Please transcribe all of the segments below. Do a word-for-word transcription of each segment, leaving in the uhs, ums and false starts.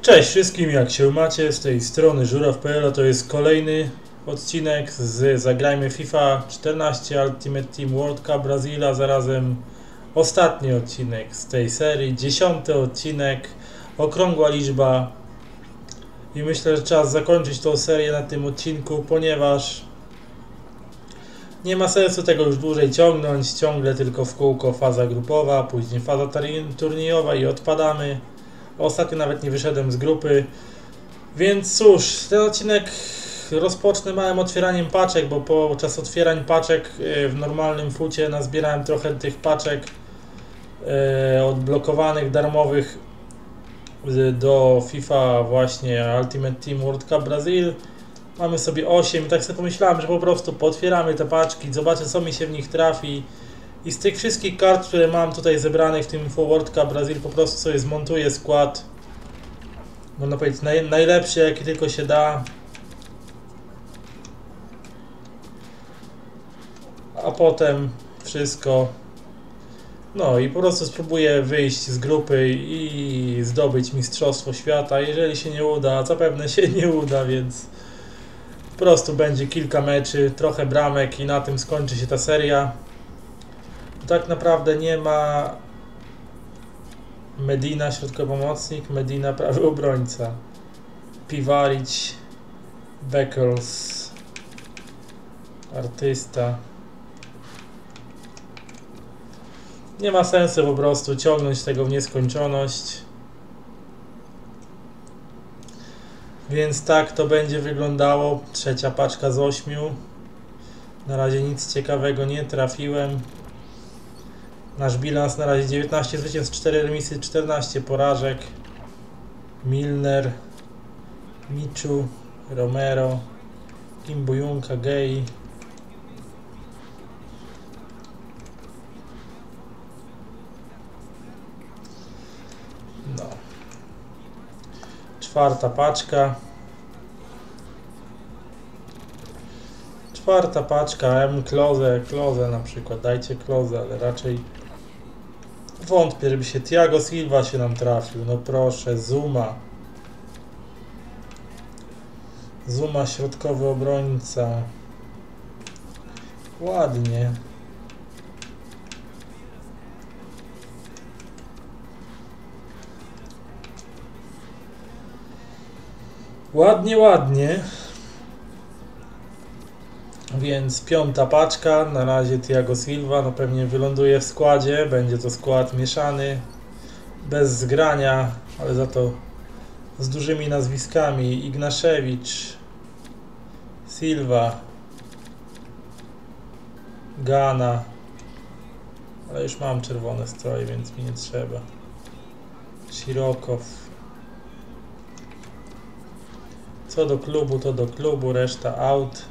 Cześć wszystkim, jak się macie? Z tej strony żuraw kropka p l, to jest kolejny odcinek z Zagrajmy FIFA czternaście Ultimate Team World Cup Brazil, a zarazem ostatni odcinek z tej serii, dziesiąty odcinek, okrągła liczba i myślę, że czas zakończyć tą serię na tym odcinku, ponieważ nie ma sensu tego już dłużej ciągnąć, ciągle tylko w kółko faza grupowa, później faza turniejowa i odpadamy. Ostatnio nawet nie wyszedłem z grupy, więc cóż, ten odcinek rozpocznę małym otwieraniem paczek, bo podczas otwierań paczek w normalnym fucie nazbierałem trochę tych paczek e, odblokowanych, darmowych do FIFA właśnie Ultimate Team World Cup Brazil. Mamy sobie osiem i tak sobie pomyślałem, że po prostu potwieramy te paczki, zobaczę co mi się w nich trafi. I z tych wszystkich kart, które mam tutaj zebranych w tym World Cup Brazil, po prostu sobie zmontuję skład, można powiedzieć naj, najlepszy jaki tylko się da. A potem wszystko. No i po prostu spróbuję wyjść z grupy i zdobyć Mistrzostwo Świata. Jeżeli się nie uda, a zapewne się nie uda, więc po prostu będzie kilka meczy, trochę bramek i na tym skończy się ta seria. Tak naprawdę nie ma Medina, środkowy pomocnik, Medina, prawy obrońca, Pivarić, Beckles, artysta. Nie ma sensu po prostu ciągnąć tego w nieskończoność. Więc tak to będzie wyglądało. Trzecia paczka z ośmiu. Na razie nic ciekawego nie trafiłem. Nasz bilans na razie dziewiętnaście zwycięstw, cztery remisy, czternaście porażek. Milner, Michu, Romero, Kimbuyunka, Gay. No. Czwarta paczka. Czwarta paczka, M, Klose, Klose na przykład, dajcie Klose, ale raczej wątpię, żeby się Thiago Silva się nam trafił, no proszę, Zuma. Zuma, środkowy obrońca. Ładnie. Ładnie, ładnie. Więc piąta paczka, na razie Thiago Silva, no pewnie wyląduje w składzie, będzie to skład mieszany, bez zgrania, ale za to z dużymi nazwiskami. Ignaszewicz, Silva, Gana, ale już mam czerwone stroje, więc mi nie trzeba. Sirokow. Co do klubu, to do klubu, reszta out.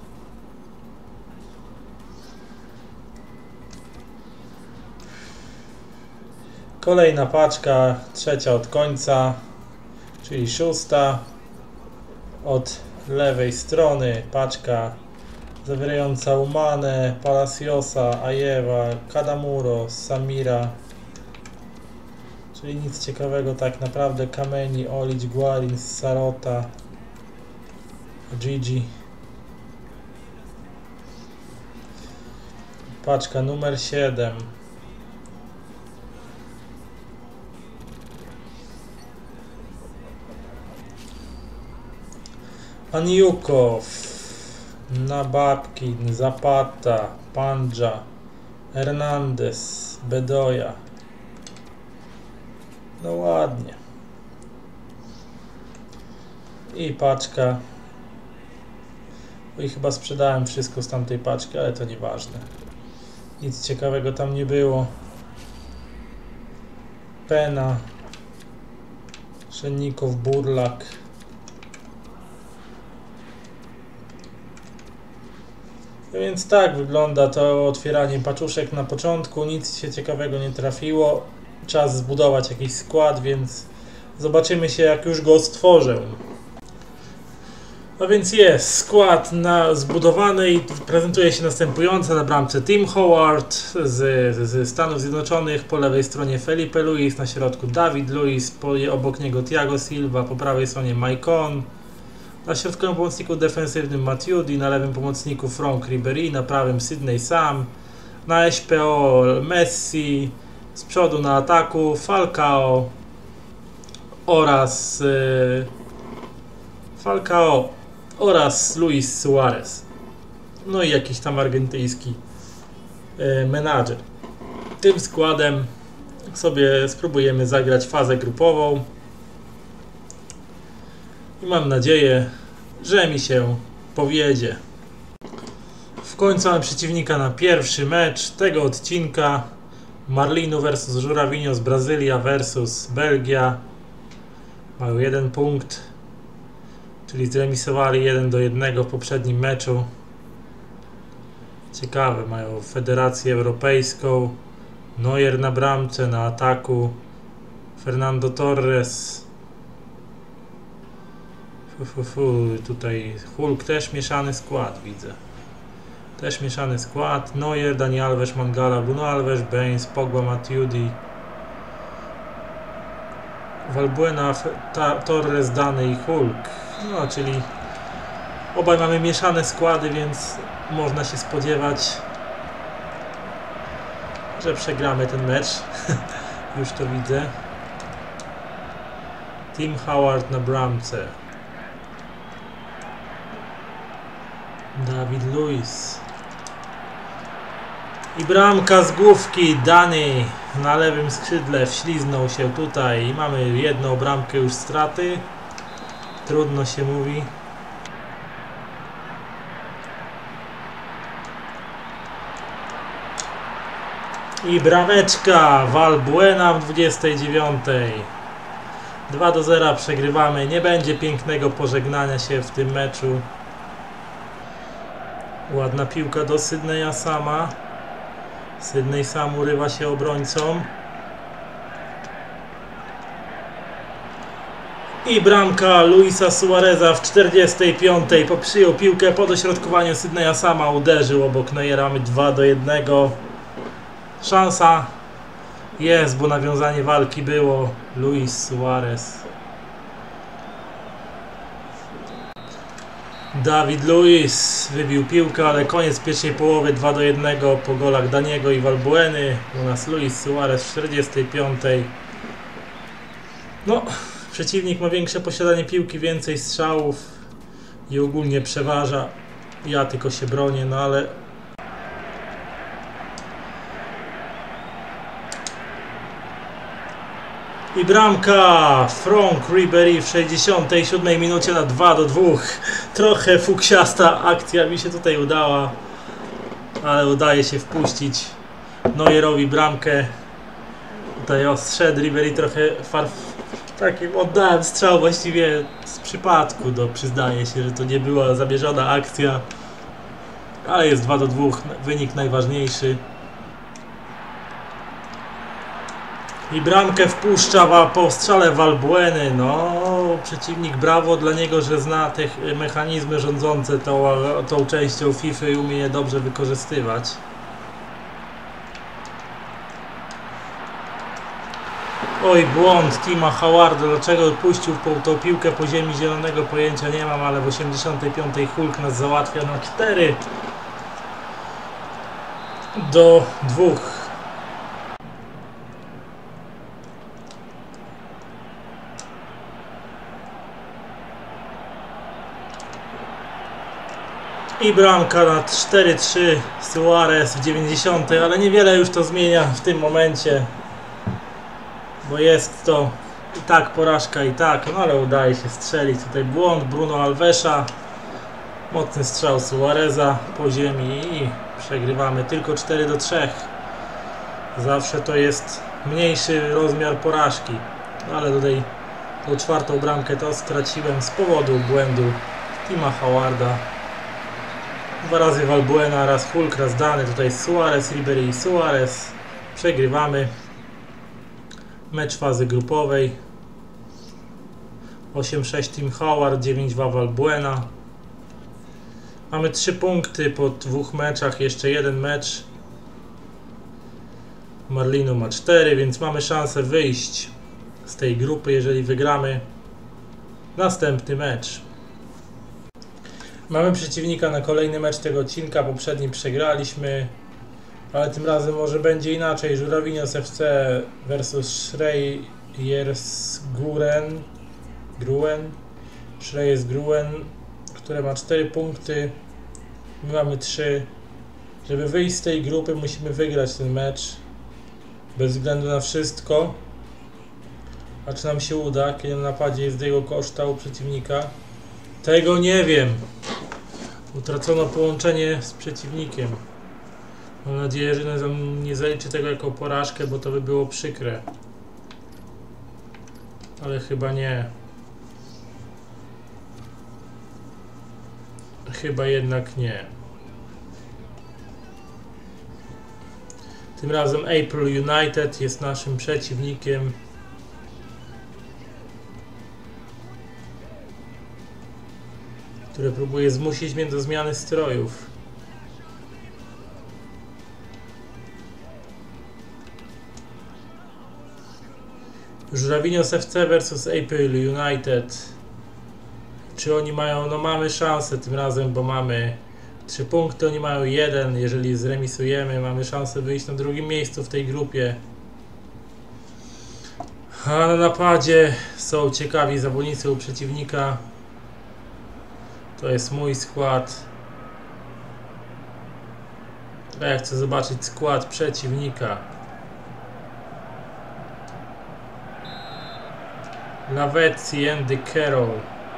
Kolejna paczka, trzecia od końca, czyli szósta. Od lewej strony paczka zawierająca Umane, Palaciosa, Ajewa, Kadamuro, Samira. Czyli nic ciekawego tak naprawdę. Kameni, Olić, Guarin, Sarota, Gigi. Paczka numer siedem. Aniukow, Nababkin, Zapata, Pandja, Hernandez, Bedoya. No ładnie. I paczka. I chyba sprzedałem wszystko z tamtej paczki, ale to nieważne. Nic ciekawego tam nie było. Pena, Szennikow, Burlak. Więc tak wygląda to otwieranie paczuszek na początku, nic się ciekawego nie trafiło. Czas zbudować jakiś skład, więc zobaczymy się jak już go stworzę. No więc jest skład na, zbudowany i prezentuje się następująco. Na bramce Tim Howard z, z Stanów Zjednoczonych, po lewej stronie Felipe Luis, na środku David Luiz, po, obok niego Thiago Silva, po prawej stronie Maicon, na środkowym pomocniku defensywnym Matuidi, na lewym pomocniku Franck Ribéry, na prawym Sydney Sam, na S P O Messi, z przodu na ataku Falcao oraz yy, Falcao oraz Luis Suarez. No i jakiś tam argentyński yy, menadżer. Tym składem sobie spróbujemy zagrać fazę grupową i mam nadzieję, że mi się powiedzie. W końcu mamy przeciwnika na pierwszy mecz tego odcinka. Marlinu versus Żuravinho z Brazylia versus Belgia. Mają jeden punkt, czyli zremisowali jeden do jednego w poprzednim meczu. Ciekawe, mają Federację Europejską, Neuer na bramce, na ataku Fernando Torres. Fu, fu, fu. Tutaj Hulk, też mieszany skład widzę. Też mieszany skład. Neuer, Dani Alves, Mangala, Bruno Alves, Baines, Pogba, Matuidi, Valbuena, Torres, Dany i Hulk. No, czyli obaj mamy mieszane składy, więc można się spodziewać, że przegramy ten mecz. Już to widzę. Tim Howard na bramce. David Luiz. I bramka z główki. Dany na lewym skrzydle wśliznął się tutaj i mamy jedną bramkę już straty. Trudno się mówi. I brameczka Valbuena w dwudziestej dziewiątej. dwa do zera przegrywamy. Nie będzie pięknego pożegnania się w tym meczu. Ładna piłka do Sydneya Sama. Sydney Sam urywa się obrońcą. I bramka Luisa Suareza w czterdziestej piątej. Przyjął piłkę po dośrodkowaniu Sydneya Sama. Uderzył obok Neuera. Mamy dwa do jednego. Szansa jest, bo nawiązanie walki było. Luis Suarez. David Luiz wybił piłkę, ale koniec pierwszej połowy. Dwa do jednego po golach Daniego i Valbueny. U nas Luis Suarez w czterdziestej piątej. No, przeciwnik ma większe posiadanie piłki, więcej strzałów i ogólnie przeważa. Ja tylko się bronię, no ale i bramka Franck Ribéry w sześćdziesiątej siódmej minucie na dwa do dwóch. Trochę fuksiasta akcja mi się tutaj udała, ale udaje się wpuścić Neuerowi bramkę. Tutaj ostrzedł Ribéry trochę farf... takim oddałem strzał właściwie z przypadku, do, przyznaję się, że to nie była zamierzona akcja, ale jest dwa do dwóch, wynik najważniejszy. I bramkę wpuszcza po strzale Valbueny. No, przeciwnik, brawo dla niego, że zna te mechanizmy rządzące tą, tą częścią FIFA i umie je dobrze wykorzystywać. Oj, błąd Tima Howarda. Dlaczego puścił tą piłkę po ziemi, zielonego pojęcia nie mam, ale w osiemdziesiątej piątej Hulk nas załatwia na cztery do dwóch. I bramka na cztery trzy Suarez w dziewięćdziesiątej, ale niewiele już to zmienia w tym momencie, bo jest to i tak porażka i tak, no ale udaje się strzelić. Tutaj błąd Bruno Alvesa, mocny strzał Suareza po ziemi i przegrywamy tylko cztery do trzech. Zawsze to jest mniejszy rozmiar porażki, no ale tutaj tą czwartą bramkę to straciłem z powodu błędu Tima Howarda. Dwa razy Valbuena, raz Hulk, raz Dany. Tutaj Suarez, Ribéry i Suarez. Przegrywamy mecz fazy grupowej. osiem sześć Tim Howard, dziewięć dwa Valbuena. Mamy trzy punkty po dwóch meczach, jeszcze jeden mecz. Marlinu ma cztery, więc mamy szansę wyjść z tej grupy, jeżeli wygramy następny mecz. Mamy przeciwnika na kolejny mecz tego odcinka, poprzedni przegraliśmy, ale tym razem może będzie inaczej. Żurawienios F C versus Shreyers Gruen, Gruen, Shreyers Gruen, które ma cztery punkty, my mamy trzy. Żeby wyjść z tej grupy, musimy wygrać ten mecz, bez względu na wszystko. A czy nam się uda, kiedy na napadzie jest jego koszta u przeciwnika? Tego nie wiem. Utracono połączenie z przeciwnikiem. Mam nadzieję, że nie zaliczy tego jako porażkę, bo to by było przykre. Ale chyba nie. Chyba jednak nie. Tym razem April United jest naszym przeciwnikiem. Które próbuje zmusić mnie do zmiany strojów. Żurawienios F C versus April United. Czy oni mają? No mamy szansę tym razem, bo mamy trzy punkty, oni mają jeden. Jeżeli zremisujemy, mamy szansę wyjść na drugim miejscu w tej grupie. A na napadzie są ciekawi zawodnicy u przeciwnika. To jest mój skład. A ja chcę zobaczyć skład przeciwnika. Lavezzi, Andy Carroll,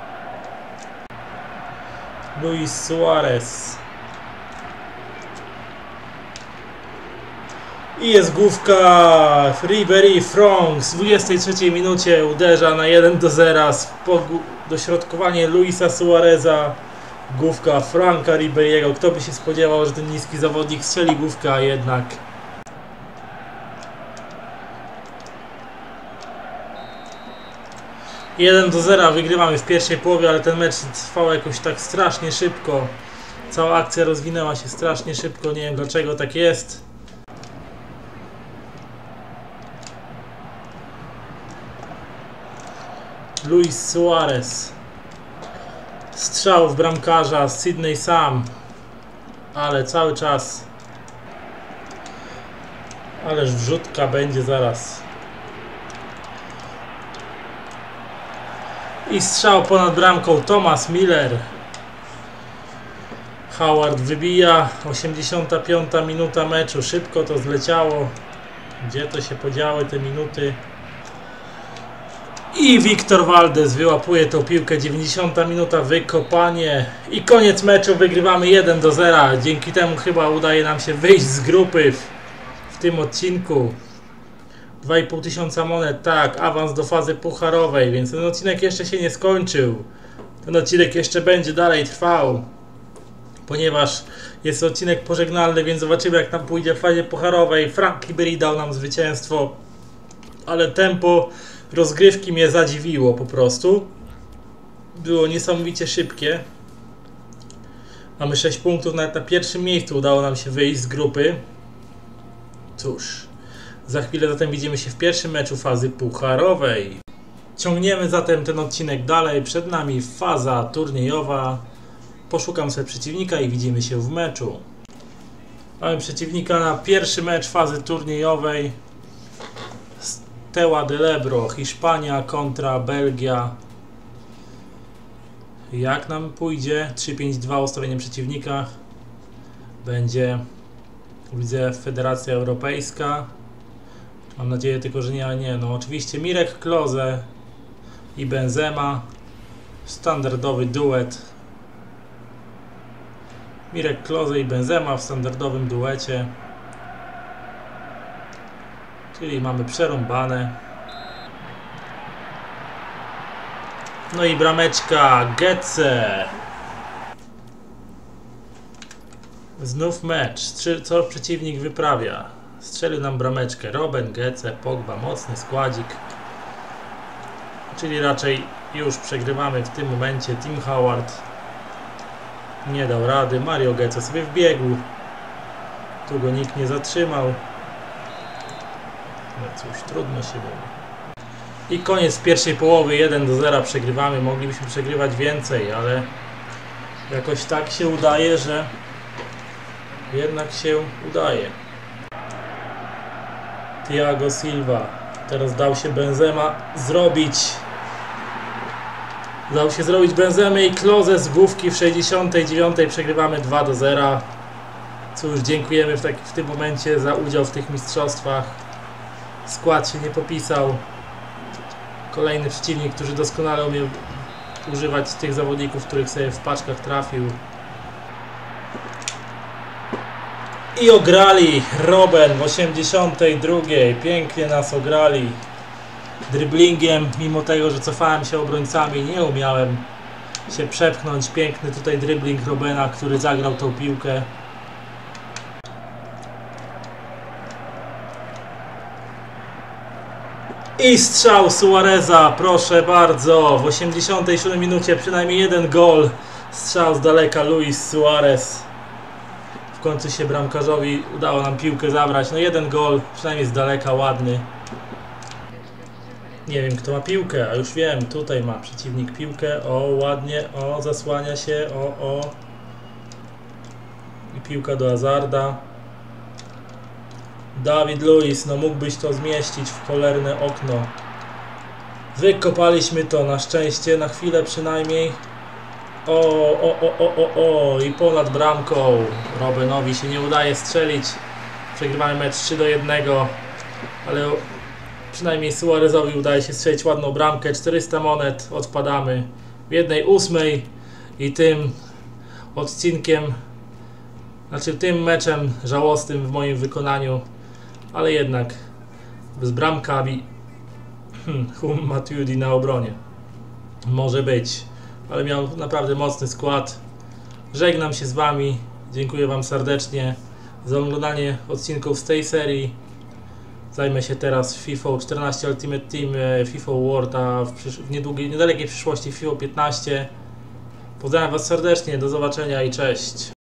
Luis Suarez. I jest główka. Ribéry Franck w dwudziestej trzeciej minucie uderza na jeden do zera. Dośrodkowanie Luisa Suareza. Główka Franka Ribéry'ego. Kto by się spodziewał, że ten niski zawodnik strzeli główkę, a jednak. jeden do zera wygrywamy w pierwszej połowie, ale ten mecz trwał jakoś tak strasznie szybko. Cała akcja rozwinęła się strasznie szybko, nie wiem dlaczego tak jest. Luis Suarez. Strzał w bramkarza, Sydney sam. Ale cały czas. Ależ wrzutka będzie zaraz. I strzał ponad bramką, Thomas Miller. Howard wybija. osiemdziesiąta piąta minuta meczu. Szybko to zleciało. Gdzie to się podziały te minuty? I Victor Valdez wyłapuje tą piłkę. dziewięćdziesiąta minuta, wykopanie. I koniec meczu, wygrywamy jeden do zera. Dzięki temu chyba udaje nam się wyjść z grupy w, w tym odcinku. dwa i pół tysiąca monet, tak, awans do fazy pucharowej, więc ten odcinek jeszcze się nie skończył. Ten odcinek jeszcze będzie dalej trwał, ponieważ jest odcinek pożegnalny, więc zobaczymy jak nam pójdzie w fazie pucharowej. Frank Ribéry dał nam zwycięstwo, ale tempo rozgrywki mnie zadziwiło po prostu. Było niesamowicie szybkie. Mamy sześć punktów, nawet na pierwszym miejscu udało nam się wyjść z grupy. Cóż, za chwilę zatem widzimy się w pierwszym meczu fazy pucharowej. Ciągniemy zatem ten odcinek dalej. Przed nami faza turniejowa. Poszukam sobie przeciwnika i widzimy się w meczu. Mamy przeciwnika na pierwszy mecz fazy turniejowej. Steaua del Ebro, Hiszpania kontra Belgia. Jak nam pójdzie? trzy pięć dwa ustawienie przeciwnika. Będzie, widzę, Federacja Europejska. Mam nadzieję tylko, że nie, nie. No oczywiście Mirek Klose i Benzema. Standardowy duet. Mirek Klose i Benzema w standardowym duecie. Czyli mamy przerąbane. No i brameczka Götze. Znów mecz. Co przeciwnik wyprawia? Strzelił nam brameczkę. Robben, Götze, Pogba. Mocny składzik. Czyli raczej już przegrywamy w tym momencie. Tim Howard. Nie dał rady. Mario Götze sobie wbiegł. Tu go nikt nie zatrzymał. No cóż, trudno się mówi. I koniec pierwszej połowy. jeden do zera przegrywamy. Moglibyśmy przegrywać więcej, ale jakoś tak się udaje, że jednak się udaje. Thiago Silva. Teraz dał się Benzema zrobić. Dał się zrobić Benzemy i Klose z główki w sześćdziesiątej dziewiątej. Przegrywamy dwa do zera. Cóż, dziękujemy w, tak, w tym momencie za udział w tych mistrzostwach. Skład się nie popisał. Kolejny przeciwnik, który doskonale umie używać tych zawodników, których sobie w paczkach trafił. I ograli Robben w osiemdziesiątej drugiej. Pięknie nas ograli. Driblingiem, mimo tego, że cofałem się obrońcami, nie umiałem się przepchnąć. Piękny tutaj dribbling Robbena, który zagrał tą piłkę. I strzał Suareza, proszę bardzo. W osiemdziesiątej siódmej minucie przynajmniej jeden gol. Strzał z daleka, Luis Suarez. W końcu się bramkarzowi udało nam piłkę zabrać. No jeden gol, przynajmniej z daleka, ładny. Nie wiem, kto ma piłkę, a już wiem, tutaj ma przeciwnik piłkę. O, ładnie, o, zasłania się, o, o. I piłka do Hazarda. David Luiz, no mógłbyś to zmieścić w cholerne okno. Wykopaliśmy to, na szczęście, na chwilę przynajmniej. O, o, o, o, o, o, i ponad bramką. Robbenowi się nie udaje strzelić. Przegrywamy mecz trzy do jednego, ale przynajmniej Suarezowi udaje się strzelić ładną bramkę. czterysta monet, odpadamy w jednej ósmej i tym odcinkiem, znaczy tym meczem żałosnym w moim wykonaniu, ale jednak bez bramkami. hmm, Hum Matuidi na obronie. Może być, ale miał naprawdę mocny skład. Żegnam się z Wami, dziękuję Wam serdecznie za oglądanie odcinków z tej serii. Zajmę się teraz FIFA czternaście Ultimate Team, FIFA World, a w, w niedługiej, niedalekiej przyszłości FIFA piętnaście. Pozdrawiam Was serdecznie, do zobaczenia i cześć.